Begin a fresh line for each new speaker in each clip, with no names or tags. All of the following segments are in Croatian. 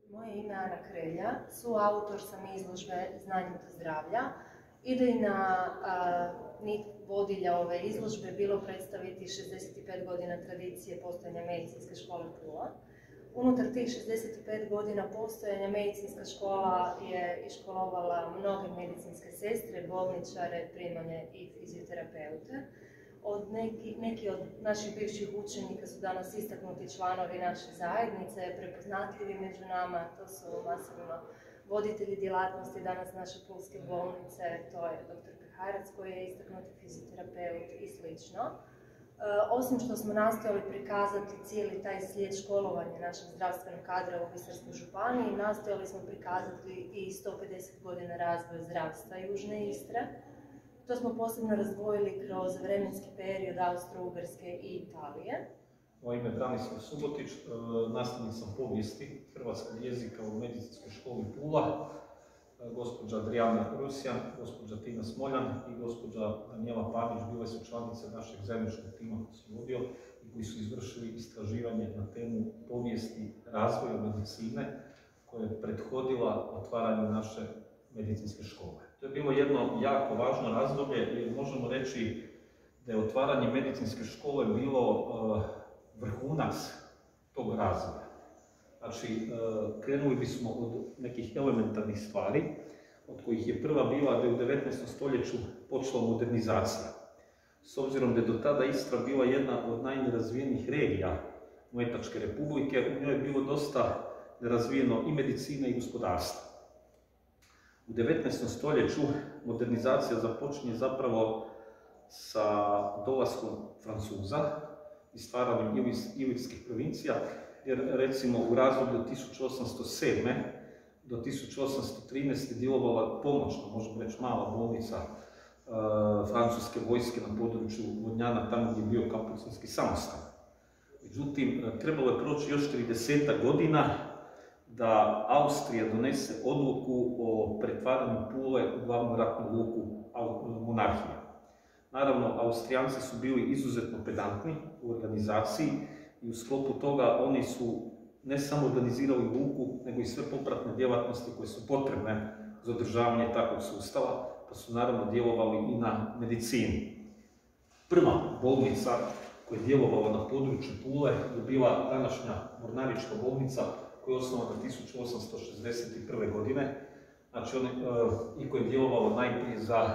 Moje ime je Ana Krelja, suautor sam izložbe Znanjem zdravlja. Idejna nit vodilja ove izložbe bilo predstaviti 65 godina tradicije postojanja medicinske škole Pula. Unutar tih 65 godina postojanja medicinska škola je iškolovala mnoge medicinske sestre, bolničare, primalje i fizioterapeute. Neki od naših bivših učenika su danas istaknuti članovi naše zajednice, prepoznatljivi među nama, to su masovno voditelji djelatnosti danas naše pulske bolnice, to je dr. Peharac koji je istaknuti fizioterapeut i sl. Osim što smo nastojali prikazati cijeli taj slijed školovanja našeg zdravstvenog kadra u Istarskoj županiji, nastojali smo prikazati i 150 godina razvoja zdravstva Južne Istre. To smo posebno razdvojili kroz vremenski period Austro-Ugarske i Italije.
Moje ime je Branislav Subotić, nastavnik sam povijesti hrvatskog jezika u Medicinskoj školi Pula. Gospođa Adriana Rusjan, gospođa Tina Smoljan i gospođa Daniela Panić bile su članice našeg zajedničkog tima koji sam vodio i koji su izvršili istraživanje na temu povijesti razvoja medicine koja je prethodila otvaranju naše medicinske škole. To je bilo jedno jako važno razdoblje jer možemo reći da je otvaranje medicinske škole bilo vrhunac tog razvoja. Znači, krenuli bismo od nekih elementarnih stvari, od kojih je prva bila da je u 19. stoljeću počela modernizacija. S obzirom da je do tada Istra bila jedna od najnerazvijenijih regija Mletačke republike, u njoj je bilo dosta nerazvijeno i medicina i gospodarstvo. U 19. stoljeću modernizacija započinje zapravo sa dolaskom Francuza i stvaranjem ilirskih provincija, jer recimo u razdoblju 1807. do 1813. djelovala pomoćna, možemo reći mala bolnica francuske vojske na području Vodnjana, tamo gdje je bio kapucinski samostan. Međutim, trebalo je proći još 30 godina da Austrija donese odluku o pretvaranju Pule u glavnu ratnu luku monarhije. Naravno, Austrijanci su bili izuzetno pedantni u organizaciji i u sklopu toga oni su ne samo organizirali luku, nego i sve popratne djelatnosti koje su potrebne za održavanje takvog sustava, pa su naravno djelovali i na medicini. Prva bolnica koja je djelovala na području Pule je bila današnja Mornarička bolnica koja je osnovana 1861. godine, znači i koja je djelovala najprije za,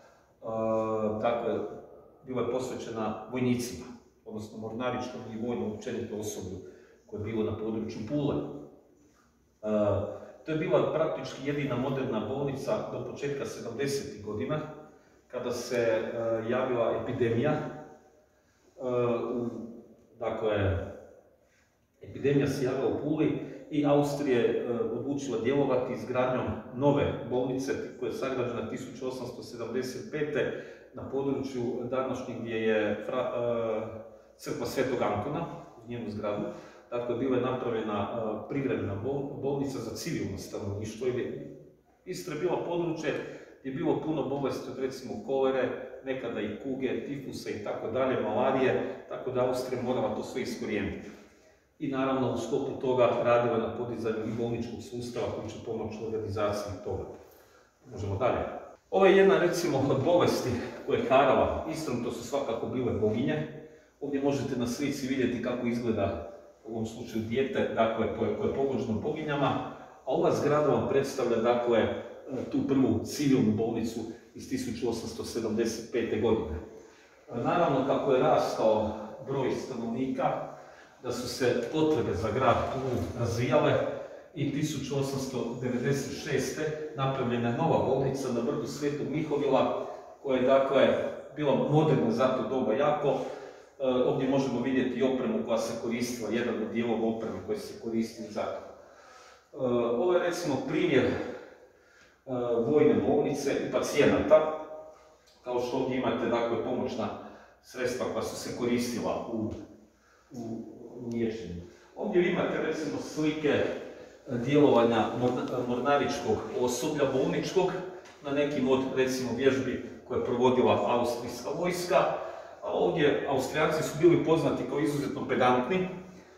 dakle, bila je posvećena vojnicima, odnosno mornaričkom i vojnom općenito osoblju koje je bilo na području Pule. To je bila praktički jedina moderna bolnica do početka 70. godina, kada se javila epidemija. Dakle, epidemija se javila u Puli i Austrija je odlučila djelovati izgradnjom nove bolnice koja je sagrađena 1875. na području današnjeg gdje je crkva Svetog Antona, u njenu zgradu. Dakle, bila je napravljena privremena bolnica za civilno stanovništvo. Istra je bila područje gdje je bilo puno bolesti od recimo kolere, nekada i kuge, tifusa i tako dalje, malarije, tako da Austrija morala to sve iskorijeniti. I naravno u sklopu toga radila je na podizanju i bolničkog sustava koji će pomoći organizaciji toga. Možemo dalje. Ovo je jedna recimo od bolesti koja je harala Istrom, to su svakako bile boginje. Ovdje možete na slici vidjeti kako izgleda u ovom slučaju dijete, dakle, koje je pogođeno boginjama, a ova zgrada vam predstavlja, dakle, tu prvu civilnu bolnicu iz 1875. godine. Naravno, kako je rastao broj stanovnika, da su se potrebe za grad Pulu razvijale i 1896. napravljena je nova bolnica na brdu Svetog Mihovila, koja je, dakle, bila moderna za to doba jako. Ovdje možemo vidjeti i opremu koja se koristila, jedan od dijelova opreme koji se koristili za to. Ovo je recimo primjer vojne bolnice i pacijenata. Kao što ovdje imate, dakle, pomoćna sredstva koja su se koristila u liječenju. Ovdje imate recimo slike djelovanja mornaričkog osoblja bolničkog na nekim od recimo vježbi koje je provodila austrijska vojska. A ovdje Austrijanci su bili poznati kao izuzetno pedantni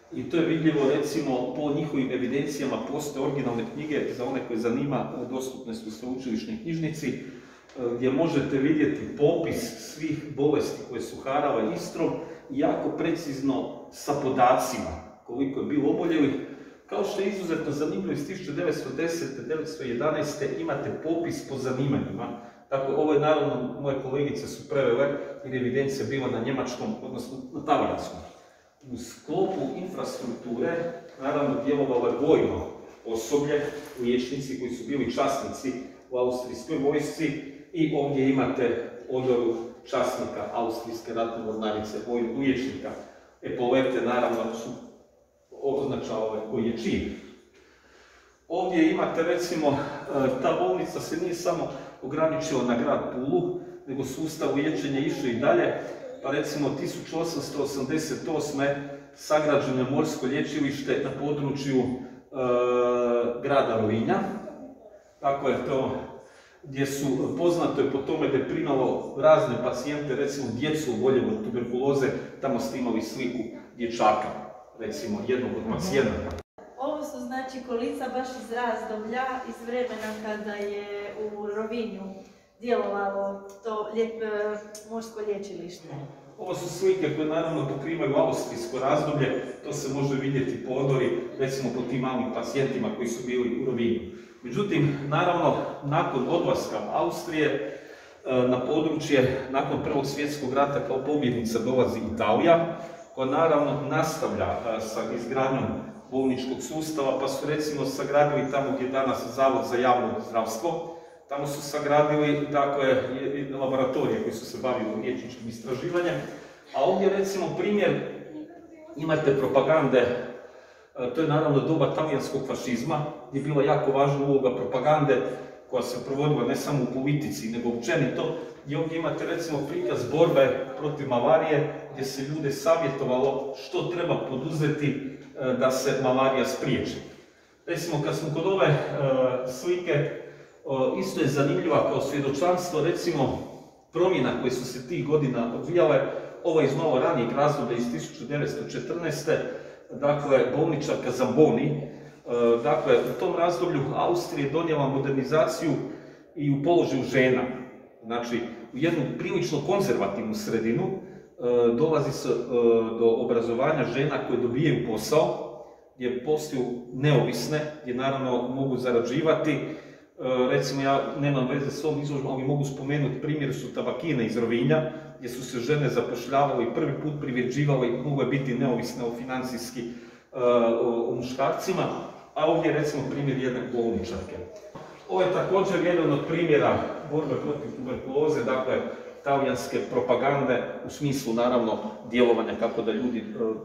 I to je vidljivo, recimo, po njihovim evidencijama postoje originalne knjige, za one koje zanima, dostupne su u sveučilišnoj knjižnici, gdje možete vidjeti popis svih bolesti koje su harale Istrom i jako precizno sa podacima koliko je bilo oboljelih. Kao što je izuzetno zanimljivo iz 1910-1911. imate popis po zanimanjima. Tako, ovo je naravno, moje kolegice su prevele jer je evidencija bila na njemačkom, odnosno na talijanskom. U sklopu infrastrukture, naravno, djelovalo je vojno osoblje, liječnici koji su bili časnici u austrijskoj vojsci i ovdje imate odoru časnika austrijske ratne mornarice, vojnog liječnika. Epolete, naravno, su označavale koji je čin. Ovdje imate, recimo, ta bolnica se nije samo ograničila na grad Pulu, nego sustav liječenja išao i dalje. Pa recimo 1888. sagrađeno je morsko lječilište na području grada Rovinja. Tako je to, gdje su poznato je po tome da je primalo razne pacijente, recimo djecu oboljelu od tuberkuloze, tamo ste imali sliku dječaka, recimo jednog od pacijenata.
Ovo su znači kolica baš iz razdoblja, iz vremena kada je u Rovinju djelovalo to morsko lječilište.
Ovo su slike koje naravno pokrivaju austrijsko razdoblje, to se može vidjeti po odori, recimo po tim malim pacijentima koji su bili u Rovinju. Međutim, naravno, nakon odlaska Austrije na područje, nakon Prvog svjetskog rata kao pobjednica dolazi Italija, koja naravno nastavlja sa izgradnjom bolničkog sustava, pa su recimo sagradili tamo gdje je danas Zavod za javno zdravstvo. Tamo su sagradili, dakle, laboratorije koji su se bavili liječničkim istraživanjem. A ovdje, recimo, primjer, imate propagande, to je naravno doba talijanskog fašizma, gdje je bila jako važna uloga propagande koja se provodila ne samo u politici, nego općenito. I ovdje imate, recimo, prikaz borbe protiv malarije, gdje se ljude savjetovalo što treba poduzeti da se malarija spriječi. Recimo, kad smo kod ove slike, isto je zanimljiva kao svjedočanstvo, recimo, promjena koje su se tih godina odvijale, ovo je iz malo ranijeg razdoblja, iz 1914. Dakle, bolničarka Zamboni. Dakle, u tom razdoblju Austrija je donijela modernizaciju i u položaju žena. Znači, u jednu prilično konzervativnu sredinu dolazi se do obrazovanja žena koje dobijaju posao, gdje postaju neovisne, gdje naravno mogu zarađivati. Recimo, ja nemam veze s ovom izložbom, ali mogu spomenuti primjer su tabakine iz Rovinja, gdje su se žene zapošljavale i prvi put privređivale i mogle biti neovisne financijski o muškarcima, a ovdje je recimo primjer jedne bolničarke. Ovo je također jedan od primjera borbe protiv tuberkuloze, dakle, talijanske propagande u smislu, naravno, djelovanja kako da ljudi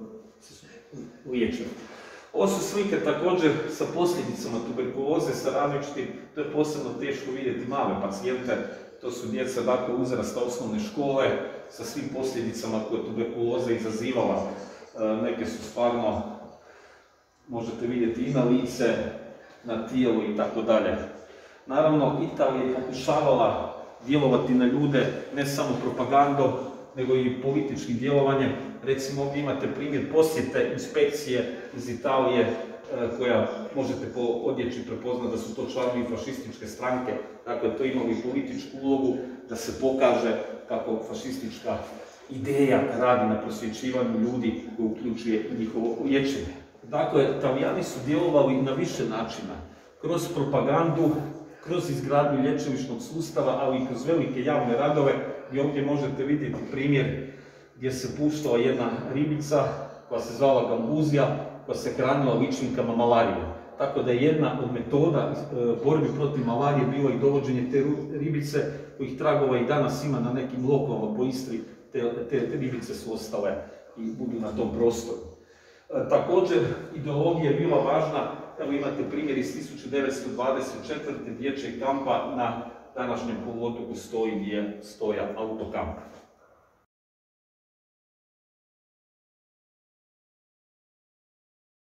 liječe. Ovo su slike također sa posljedicama tuberkuloze, sa različitim, to je posebno teško vidjeti male pacijente, to su djeca, dakle, uzrasta osnovne škole, sa svim posljedicama koje tuberkuloza izazivala. Neke su stvarno, možete vidjeti i na lice, na tijelu i tako dalje. Naravno, Italija je pokušavala djelovati na ljude ne samo propagandom, nego i političkim djelovanjem. Recimo, ovdje imate primjer posjete inspekcije iz Italije, koja možete po odjeći prepoznati da su to članovi fašističke stranke. Dakle, to imalo i političku ulogu da se pokaže kako fašistička ideja radi na prosvjećivanju ljudi koji uključuje njihovo liječenje. Dakle, Italijani su djelovali na više načina. Kroz propagandu, kroz izgradnju lječilišnog sustava, ali i kroz velike javne radove. I ovdje možete vidjeti primjer gdje se puštala jedna ribica koja se zvala gambuzija, koja se hranila ličninkama malarije. Tako da je jedna od metoda borbi protiv malarije bila i dovođenje te ribice, kojih tragova i danas ima na nekim lokalama po Istri. Te ribice su ostale i budu na tom prostoru. Također, ideologija je bila važna. Evo imate primjer iz 1924. dječjeg kampa na današnjem poluotoku Stoji gdje je Stoja autokamp.